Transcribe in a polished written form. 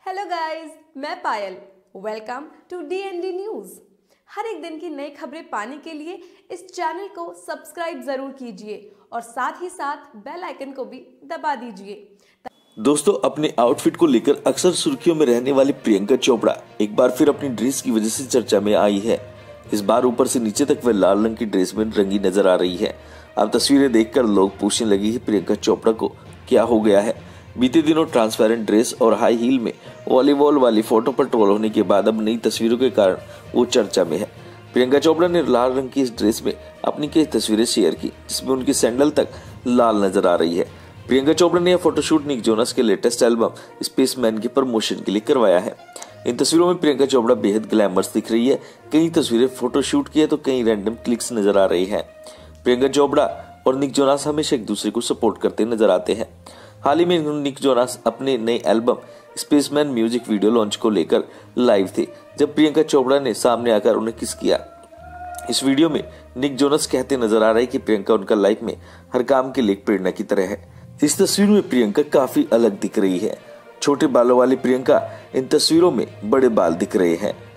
Hello guys, मैं Payal. Welcome to D news. हर एक दिन की नई खबरें पाने के लिए इस चैनल को सब्सक्राइब जरूर कीजिए और साथ ही साथ बेल आइकन को भी दबा दीजिए। दोस्तों, अपने आउटफिट को लेकर अक्सर सुर्खियों में रहने वाली प्रियंका चोपड़ा एक बार फिर अपनी ड्रेस की वजह से चर्चा में आई है। इस बार ऊपर से नीचे तक वह लाल रंग की ड्रेस में रंगी नजर आ रही है। अब तस्वीरें देखकर लोग पूछने लगे कि प्रियंका चोपड़ा को क्या हो गया है। बीते दिनों ट्रांसपेरेंट ड्रेस और हाई हील में वॉलीबॉल वाली फोटो पर ट्रोल होने के बाद अब नई तस्वीरों के कारण वो चर्चा में है। प्रियंका चोपड़ा ने लाल रंग की इस ड्रेस में अपनी कई तस्वीरें शेयर की, जिसमें उनकी सैंडल तक लाल नजर आ रही है। प्रियंका चोपड़ा ने यह फोटोशूट निक जोनस के लेटेस्ट एल्बम स्पेसमैन के प्रमोशन के लिए करवाया है। इन तस्वीरों में प्रियंका चोपड़ा बेहद ग्लैमरस दिख रही है। कई तस्वीरें फोटोशूट की है तो कई रैंडम क्लिक्स नजर आ रही है। प्रियंका चोपड़ा और निक जोनस हमेशा एक दूसरे को सपोर्ट करते नजर आते हैं। हाल ही में निक जोनस अपने नए album Spaceman music video launch को लेकर लाइव थे, जब प्रियंका चोपड़ा ने सामने आकर उन्हें किस किया। इस वीडियो में निक जोनस कहते नजर आ रहे हैं कि प्रियंका उनका लाइफ में हर काम के लिए प्रेरणा की तरह है। इस तस्वीर में प्रियंका काफी अलग दिख रही है। छोटे बालों वाली प्रियंका इन तस्वीरों में बड़े बाल दिख रहे हैं।